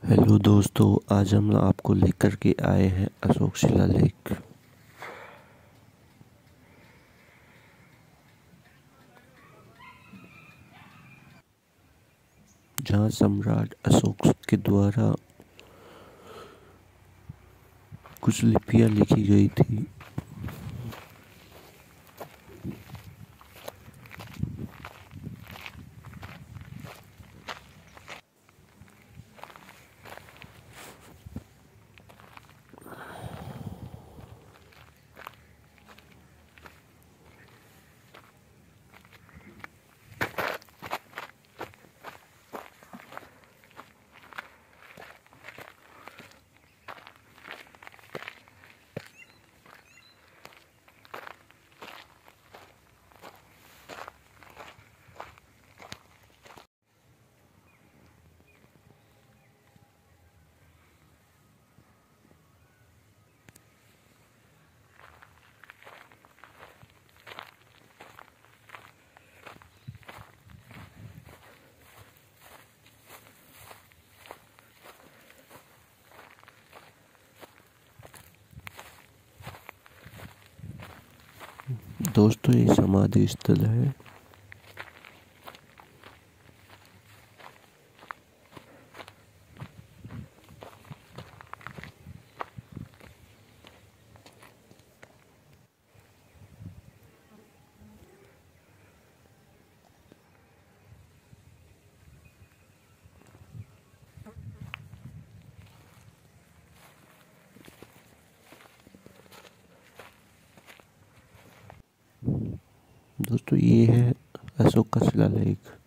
Hello दोस्तों, आज हम आपको लेकर के आए हैं अशोक शिलालेख। जहाँ सम्राट अशोक के द्वारा कुछ लिपियां लिखी गई थी। दोस्तों, ये समाधि स्थल है। दोस्तों, ये है अशोक का शिलालेख।